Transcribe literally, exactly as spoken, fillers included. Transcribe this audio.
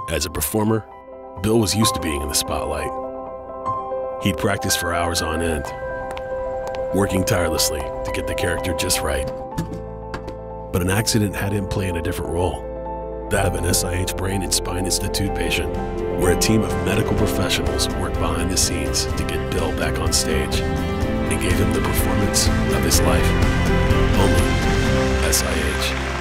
As a performer, Bill was used to being in the spotlight. He'd practice for hours on end, working tirelessly to get the character just right. But an accident had him play in a different role, that of an S I H Brain and Spine Institute patient, where a team of medical professionals worked behind the scenes to get Bill back on stage and gave him the performance of his life. Only S I H.